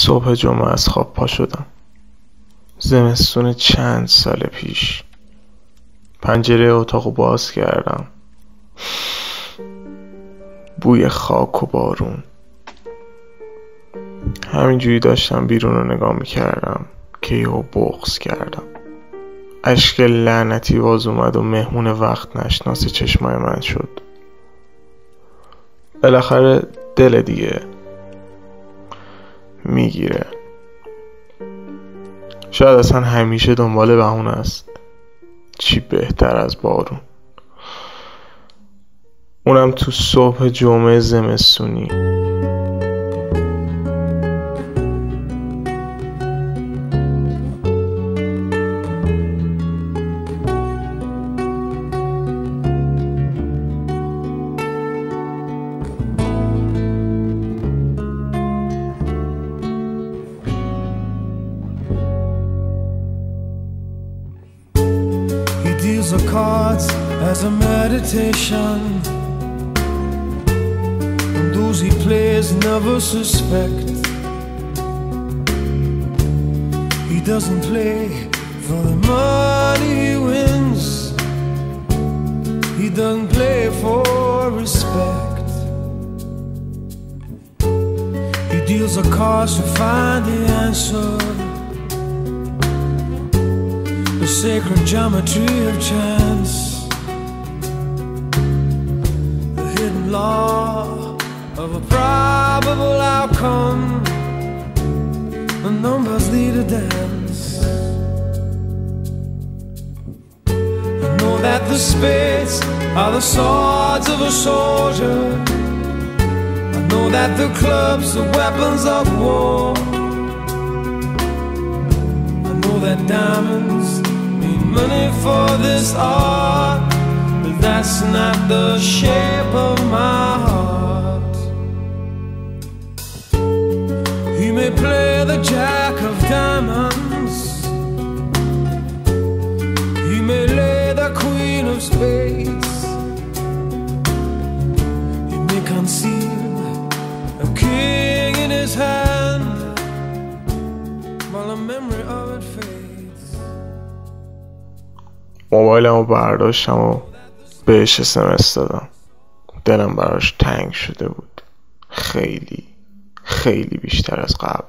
صبح جمعه از خواب پا شدم. زمستون چند سال پیش. پنجره اتاقو باز کردم. بوی خاک و بارون. همینجوری داشتم بیرون رو نگاه میکردم که یهو بغض کردم. اشک لعنتی باز اومد و مهمون وقت نشناس چشمای من شد. بالاخره دل دیگه میگیره. شاید اصلا همیشه دنبال بهونه است. چی بهتر از بارون، اونم تو صبح جمعه زمستونی. Deals the cards as a meditation, and those he plays never suspect. He doesn't play for the money he wins. He doesn't play for respect. He deals the cards to find the answer, the sacred geometry of chance, the hidden law of a probable outcome. The numbers lead a dance. I know that the spades are the swords of a soldier. I know that the clubs are weapons of war. I know that diamonds money for this art, but that's not the shape of my heart. He may play the jack of diamonds, he may lay the queen of spades, he may conceal a king in his hand while the memory of it fades. موبایلمو برداشتم و بهش SMS دادم. دلم براش تنگ شده بود، خیلی خیلی بیشتر از قبل.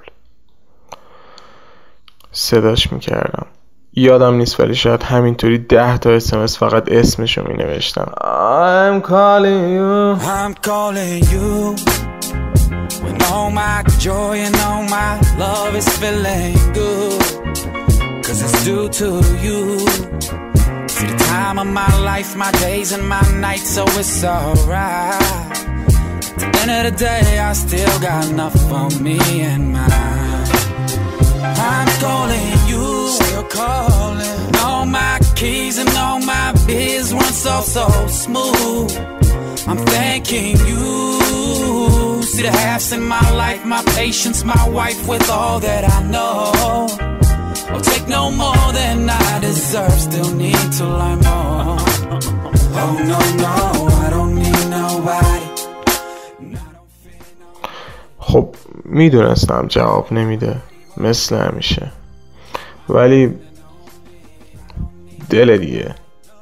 صداش میکردم، یادم نیست ولی شاید همینطوری 10 تا SMS فقط اسمشو مینوشتم. I'm calling you, I'm calling you, when all my joy and all my love is feeling good, cause it's due to you. See the time of my life, my days and my nights, so it's alright. At the end of the day, I still got enough for me and mine. I'm calling you, still calling. And all my keys and all my biz run so smooth. I'm thanking you. See the halves in my life, my patience, my wife with all that I know. I'll take no more than I deserve, still need to learn more. Oh no, no, I don't need nobody. خب میدونستم جواب نمیده مثل همیشه، ولی دل دیگه.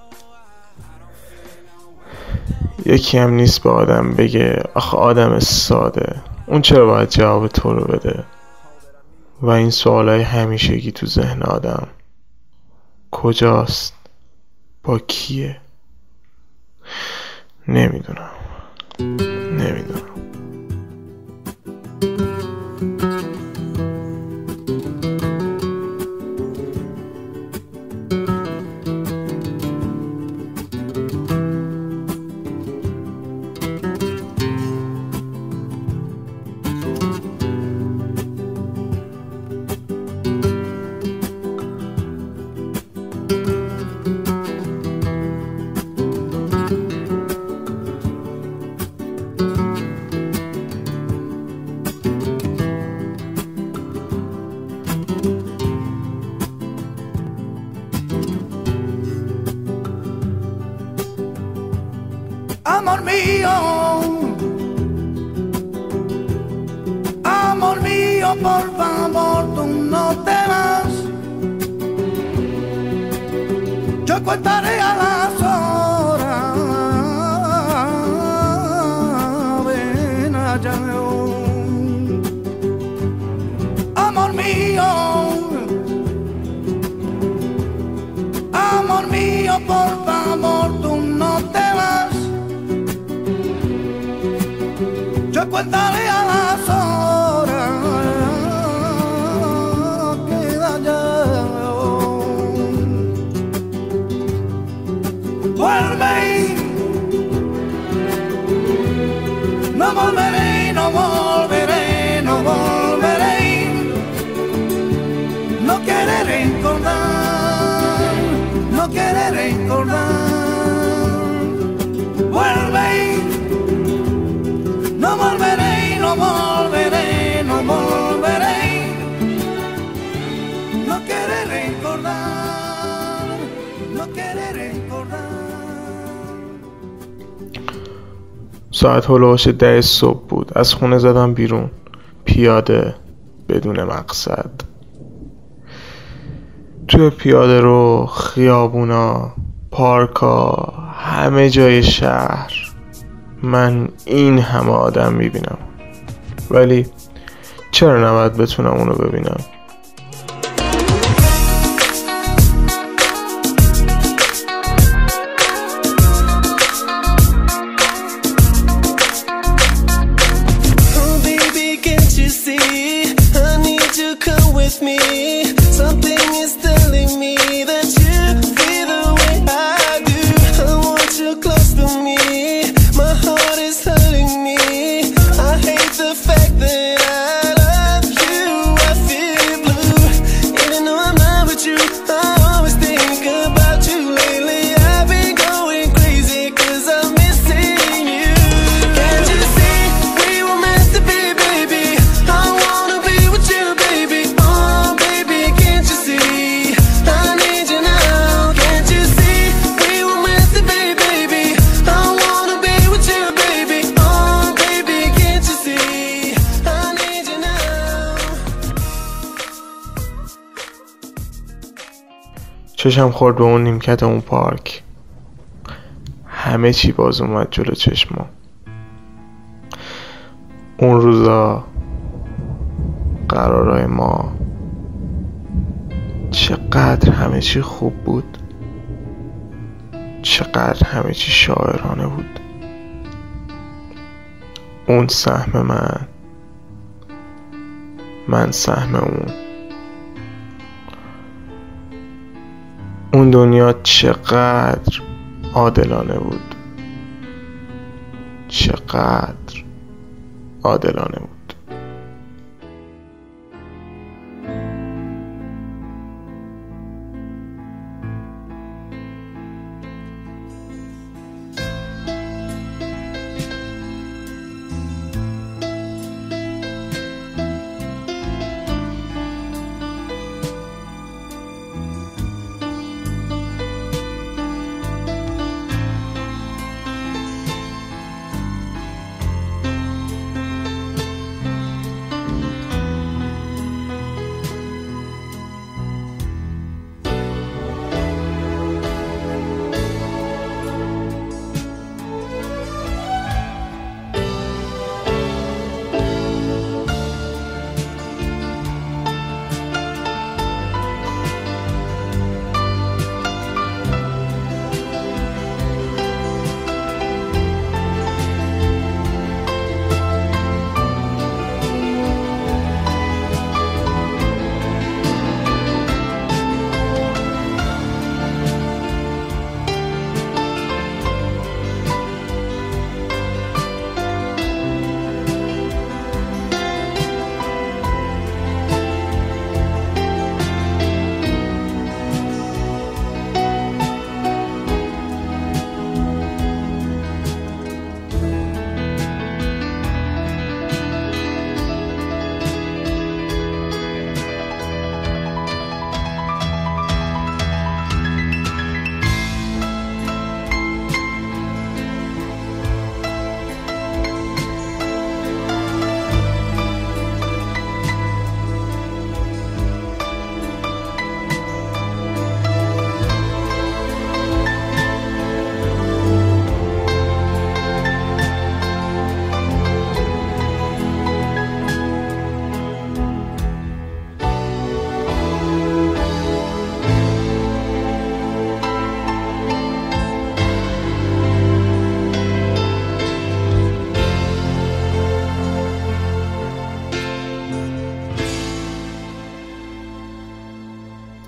یکی هم نیست به آدم بگه آخه آدم ساده، اون چرا باید جواب تو رو بده؟ و این سوالای همیشگی تو ذهن آدم، کجاست؟ با کیه؟ نمیدونم. por favor, tú no te vas. Yo contaré a las horas. Ven allá, amor mío, por favor, tú no te vas. Yo contaré a las horas. Queda ya. Vuelve, no volveré, no volveré, no volveré. No quiere recordar, no quiere recordar. Vuelve, no volveré, no volveré, no volveré. No quiere recordar, no quiere recordar. ساعت هلوش 10 صبح بود. از خونه زدم بیرون پیاده بدون مقصد. توی پیاده رو، خیابونا، پارکا، همه جای شهر من این همه آدم میبینم، ولی چرا نباید بتونم اونو ببینم؟ چشم خورد به اون نیمکت اون پارک. همه چی باز اومد جلو چشمم. اون روزا، قرارای ما، چقدر همه چی خوب بود، چقدر همه چی شاعرانه بود. اون سهم من سهم اون دنیا چقدر عادلانه بود، چقدر عادلانه بود.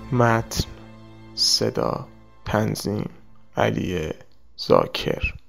متن، صدا، تنظیم علی زاکر.